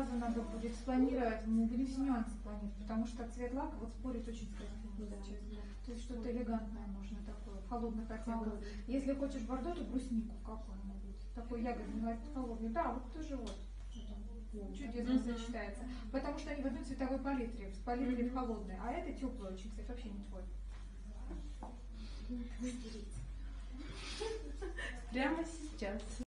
сразу надо будет спланировать, мы будем все нюансы планировать, потому что цвет лака вот спорит очень красиво. Да. То есть что-то элегантное нужно такое, в холодных оттенках. Если хочешь бордо, то бруснику какую-нибудь. Такой ягодный, холодный. Да, вот тоже вот. Чудесно сочетается. Потому что они в одной цветовой палитре, в палитре в холодной. А это теплый очень, кстати, вообще не твой. Прямо сейчас.